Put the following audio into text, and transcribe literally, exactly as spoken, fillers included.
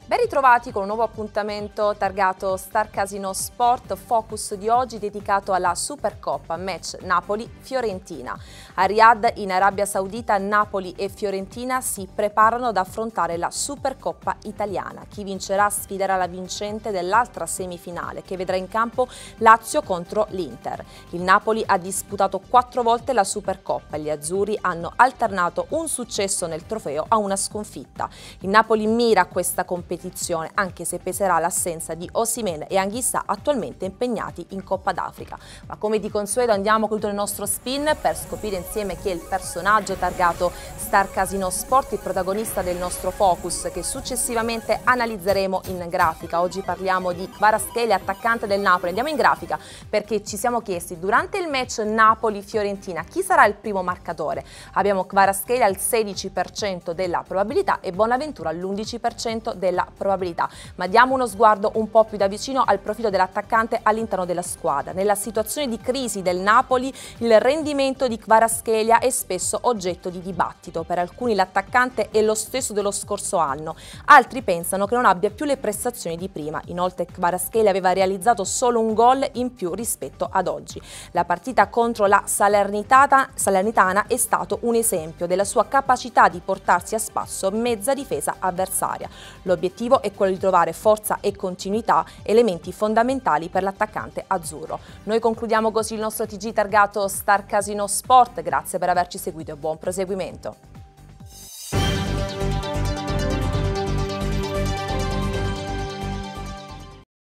Ben ritrovati con un nuovo appuntamento targato Star Casino Sport, focus di oggi dedicato alla Supercoppa, match Napoli-Fiorentina. A Riyadh in Arabia Saudita Napoli e Fiorentina si preparano ad affrontare la Supercoppa italiana. Chi vincerà sfiderà la vincente dell'altra semifinale che vedrà in campo Lazio contro l'Inter. Il Napoli ha disputato quattro volte la Supercoppa e gli azzurri hanno alternato un successo nel trofeo a una sconfitta. Il Napoli mira a questa competizione anche se peserà l'assenza di Osimhen e Anguissa attualmente impegnati in Coppa d'Africa. Ma come di consueto andiamo con tutto il nostro spin per scoprire insieme chi è il personaggio targato Star Casino Sport, il protagonista del nostro focus che successivamente analizzeremo in grafica. Oggi parliamo di Kvaratskhelia, attaccante del Napoli. Andiamo in grafica perché ci siamo chiesti durante il match Napoli-Fiorentina chi sarà il primo marcatore. Abbiamo Kvaratskhelia al sedici per cento della probabilità e Bonaventura all'undici per cento della probabilità, ma diamo uno sguardo un po' più da vicino al profilo dell'attaccante all'interno della squadra. Nella situazione di crisi del Napoli il rendimento di Kvaratskhelia è spesso oggetto di dibattito. Per alcuni l'attaccante è lo stesso dello scorso anno, altri pensano che non abbia più le prestazioni di prima. Inoltre Kvaratskhelia aveva realizzato solo un gol in più rispetto ad oggi. La partita contro la Salernitana, Salernitana è stato un esempio della sua capacità di portarsi a spasso mezza difesa avversaria. L'obiettivo è quello di trovare forza e continuità, elementi fondamentali per l'attaccante azzurro. Noi concludiamo così il nostro T G targato Star Casino Sport, grazie per averci seguito e buon proseguimento.